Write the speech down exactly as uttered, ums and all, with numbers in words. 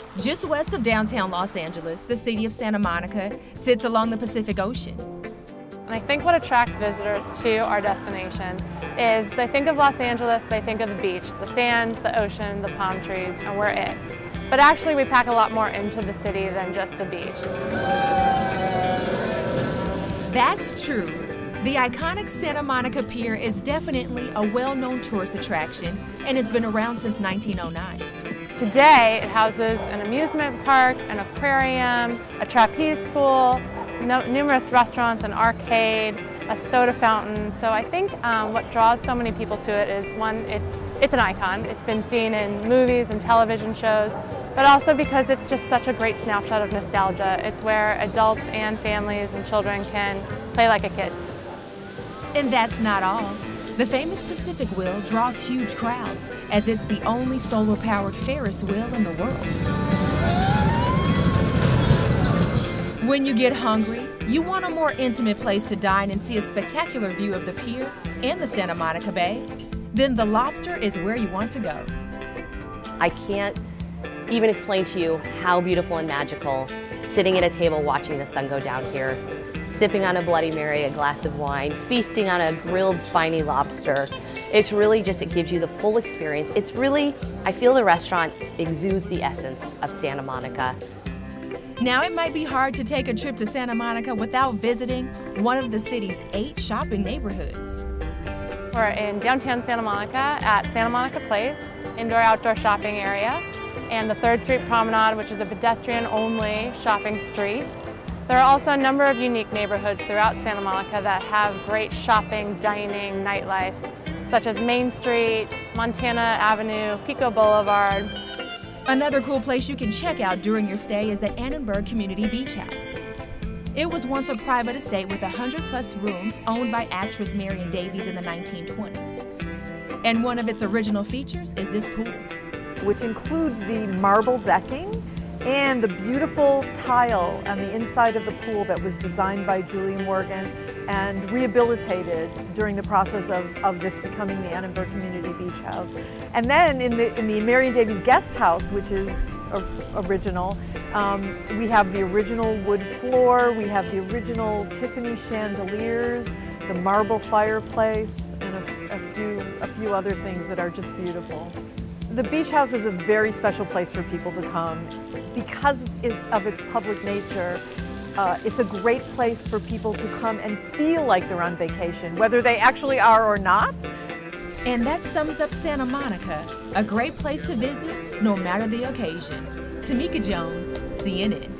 Just west of downtown Los Angeles, the city of Santa Monica sits along the Pacific Ocean. And I think what attracts visitors to our destination is they think of Los Angeles, they think of the beach, the sands, the ocean, the palm trees, and we're it. But actually we pack a lot more into the city than just the beach. That's true. The iconic Santa Monica Pier is definitely a well-known tourist attraction, and it's been around since nineteen oh nine. Today, it houses an amusement park, an aquarium, a trapeze school, no, numerous restaurants, an arcade, a soda fountain. So I think um, what draws so many people to it is, one, it's, it's an icon. It's been seen in movies and television shows, but also because it's just such a great snapshot of nostalgia. It's where adults and families and children can play like a kid. And that's not all. The famous Pacific Wheel draws huge crowds, as it's the only solar-powered Ferris wheel in the world. When you get hungry, you want a more intimate place to dine and see a spectacular view of the pier and the Santa Monica Bay, then the Lobster is where you want to go. I can't even explain to you how beautiful and magical sitting at a table watching the sun go down here, sipping on a Bloody Mary, a glass of wine, feasting on a grilled spiny lobster. It's really just, it gives you the full experience. It's really, I feel the restaurant exudes the essence of Santa Monica. Now, it might be hard to take a trip to Santa Monica without visiting one of the city's eight shopping neighborhoods. We're in downtown Santa Monica at Santa Monica Place, indoor-outdoor shopping area, and the third Street Promenade, which is a pedestrian-only shopping street. There are also a number of unique neighborhoods throughout Santa Monica that have great shopping, dining, nightlife, such as Main Street, Montana Avenue, Pico Boulevard. Another cool place you can check out during your stay is the Annenberg Community Beach House. It was once a private estate with one hundred plus rooms owned by actress Marion Davies in the nineteen twenties. And one of its original features is this pool, which includes the marble decking and the beautiful tile on the inside of the pool that was designed by Julia Morgan and rehabilitated during the process of, of this becoming the Annenberg Community Beach House. And then in the, in the Marion Davies Guest House, which is a, original, um, we have the original wood floor, we have the original Tiffany chandeliers, the marble fireplace, and a, a, few, a few other things that are just beautiful. The beach house is a very special place for people to come. Because of its public nature, uh, it's a great place for people to come and feel like they're on vacation, whether they actually are or not. And that sums up Santa Monica, a great place to visit no matter the occasion. Tamika Jones, C N N.